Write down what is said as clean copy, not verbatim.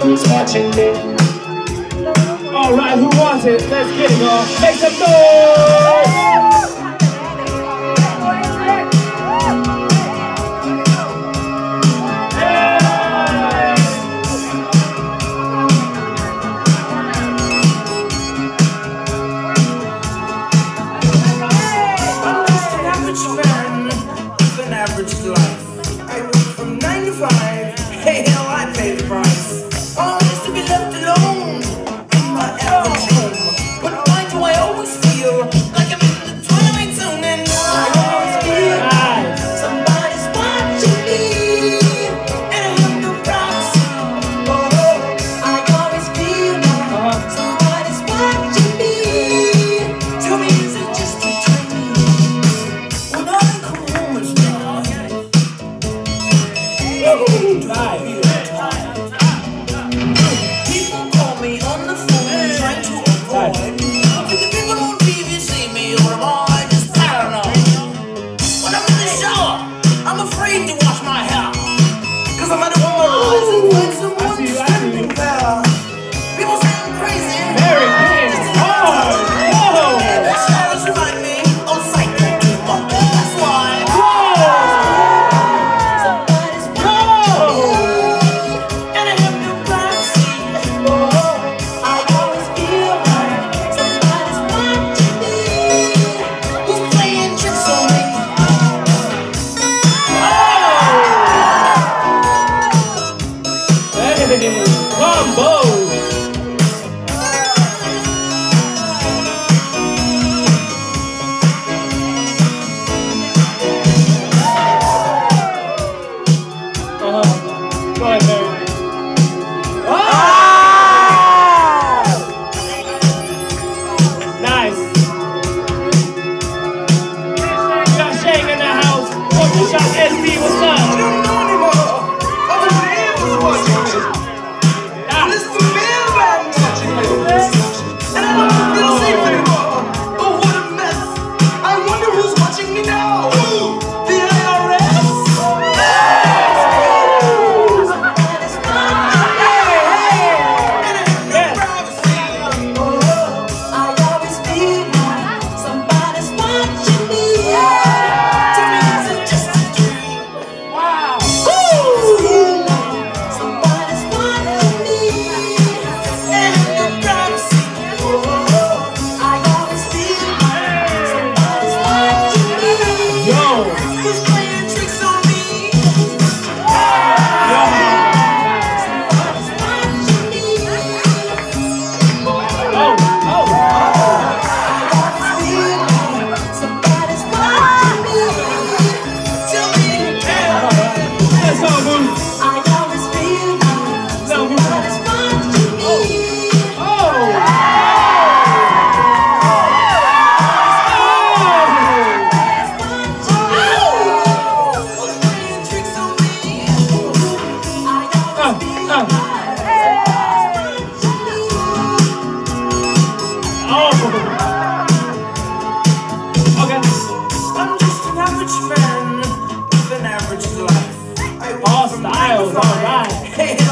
who's watching me. Alright, who wants it? Let's get it, y'all. Make some noise! Average life. I work from 9 to 5. Hey, hell, I pay the price. Oh, just to be left alone in my average home. But why do I always feel like I'm in the twilight zone? And I always feel like somebody's watching me, and I have no privacy. Oh, I always feel like somebody's watching me. Tell me, is it just a dream? When I come home, it's people call me on the phone trying to avoid. Because the people on TV see me, or am I just paranoid? When I'm in the shower, I'm afraid to wash my hair. Cause I'm under my eyes and find someone standing there. People say I'm crazy. Very good. Oh! The showers remind me of Psycho 2 months. That's why. Combo! Go ahead, Barry. Nice. We got Shane in the house. Ultra Shot SD, what's up? All styles, alright.